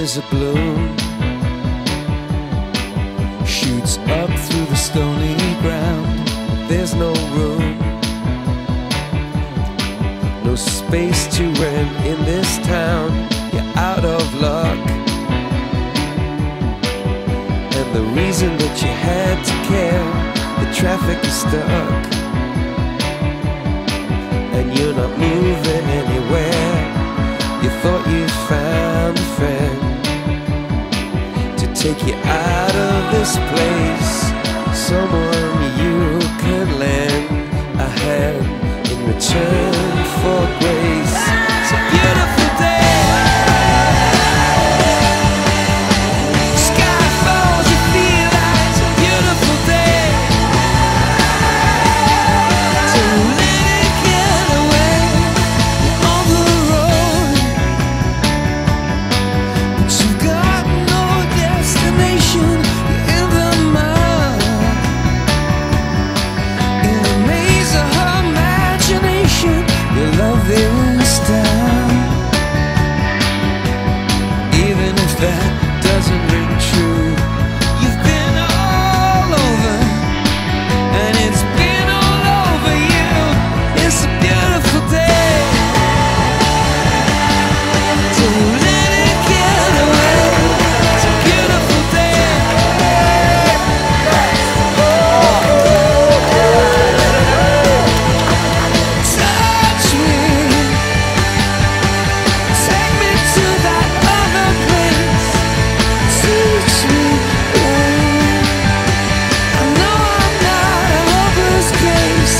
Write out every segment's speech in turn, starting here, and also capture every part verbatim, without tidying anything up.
is a bloom, shoots up through the stony ground. There's no room, no space to rent in this town. You're out of luck, and the reason that you had to care, the traffic is stuck, and you're not moving anywhere. You thought you found a friend to take you out of this place, someone you could lend a hand in return for grace. It's a beautiful day, sky falls, you feel like it's a beautiful day. So let it get away on the road, but you've got no destination. You're in the mud, in a maze of her imagination. Your love is down, even if that doesn't ring true. You've been all over, and it's been all over you. It's a beautiful day, so let it get away. It's a beautiful day. Touch me, take me to that other place. Teach me, oh, I know I'm not a hopeless case.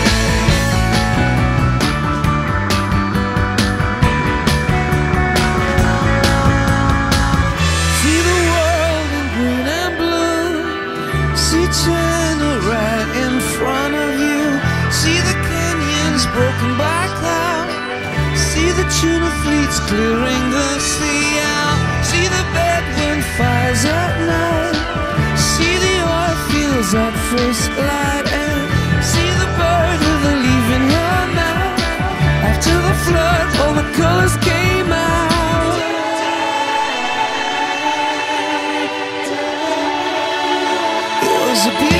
See the world in green and blue, see China right in front of you, see the canyons broken by cloud, see the tuna fleets clearing the sea out, see the bedroom fires at night, see the oil fields at first light, and see the bird with a leaf in her mouth. After the flood, all the colors came out. It was a beautiful